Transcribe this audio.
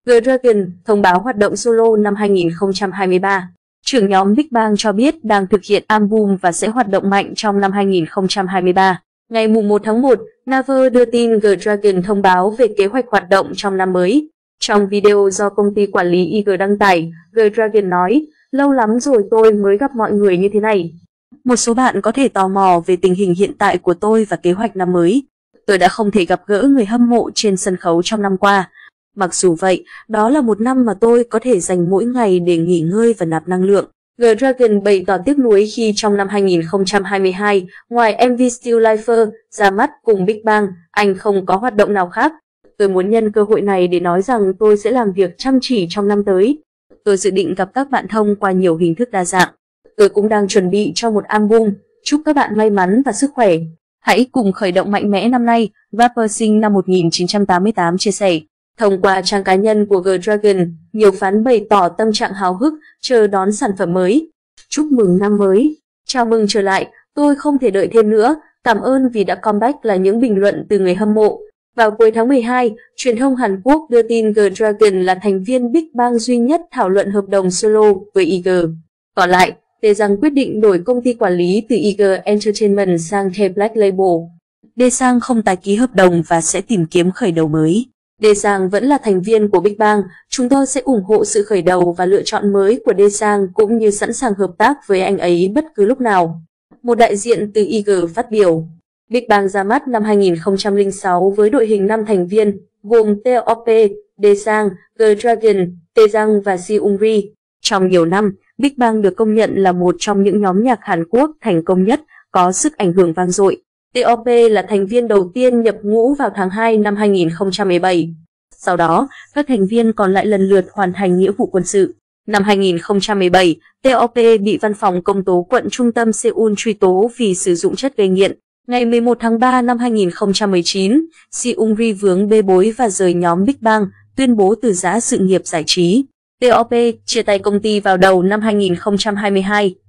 G-Dragon thông báo hoạt động solo năm 2023. Trưởng nhóm Big Bang cho biết đang thực hiện album và sẽ hoạt động mạnh trong năm 2023. Ngày 1 tháng 1, Naver đưa tin G-Dragon thông báo về kế hoạch hoạt động trong năm mới. Trong video do công ty quản lý IG đăng tải, G-Dragon nói, lâu lắm rồi tôi mới gặp mọi người như thế này. Một số bạn có thể tò mò về tình hình hiện tại của tôi và kế hoạch năm mới. Tôi đã không thể gặp gỡ người hâm mộ trên sân khấu trong năm qua. Mặc dù vậy, đó là một năm mà tôi có thể dành mỗi ngày để nghỉ ngơi và nạp năng lượng. G-Dragon bày tỏ tiếc nuối khi trong năm 2022, ngoài MV Still Lifer ra mắt cùng Big Bang, anh không có hoạt động nào khác. Tôi muốn nhân cơ hội này để nói rằng tôi sẽ làm việc chăm chỉ trong năm tới. Tôi dự định gặp các bạn thông qua nhiều hình thức đa dạng. Tôi cũng đang chuẩn bị cho một album. Chúc các bạn may mắn và sức khỏe. Hãy cùng khởi động mạnh mẽ năm nay, rapper sinh năm 1988 chia sẻ. Thông qua trang cá nhân của G-Dragon, nhiều fan bày tỏ tâm trạng háo hức chờ đón sản phẩm mới. Chúc mừng năm mới. Chào mừng trở lại, tôi không thể đợi thêm nữa. Cảm ơn vì đã comeback là những bình luận từ người hâm mộ. Vào cuối tháng 12, truyền thông Hàn Quốc đưa tin G-Dragon là thành viên Big Bang duy nhất thảo luận hợp đồng solo với IG. Còn lại, Daesang quyết định đổi công ty quản lý từ IG Entertainment sang The Black Label. Daesang không tái ký hợp đồng và sẽ tìm kiếm khởi đầu mới. Daesang vẫn là thành viên của Big Bang, chúng tôi sẽ ủng hộ sự khởi đầu và lựa chọn mới của Daesang cũng như sẵn sàng hợp tác với anh ấy bất cứ lúc nào. Một đại diện từ IG phát biểu. Big Bang ra mắt năm 2006 với đội hình 5 thành viên, gồm T.O.P, Daesang, G-Dragon, Taeyang và Seungri. Trong nhiều năm, Big Bang được công nhận là một trong những nhóm nhạc Hàn Quốc thành công nhất, có sức ảnh hưởng vang dội. T.O.P là thành viên đầu tiên nhập ngũ vào tháng 2 năm 2017. Sau đó, các thành viên còn lại lần lượt hoàn thành nghĩa vụ quân sự. Năm 2017, T.O.P bị văn phòng công tố quận trung tâm Seoul truy tố vì sử dụng chất gây nghiện. Ngày 11 tháng 3 năm 2019, Seungri vướng bê bối và rời nhóm Big Bang, tuyên bố từ giã sự nghiệp giải trí. T.O.P chia tay công ty vào đầu năm 2022.